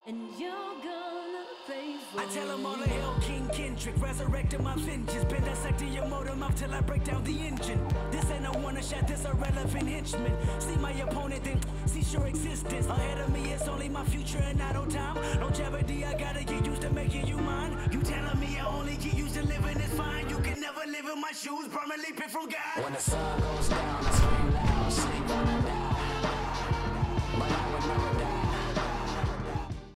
And you're gonna pay for I tell them all the hell, King Kendrick, resurrecting my vengeance. Been dissecting your motor mouth till I break down the engine. This ain't a one shot, this a relevant henchman. See my opponent, then cease your existence. Ahead of me, it's only my future and not on time. Longevity, I gotta get used to making you mine. You telling me I only get used to living is fine. You can never live in my shoes, permanently picked from God. When the sun goes down,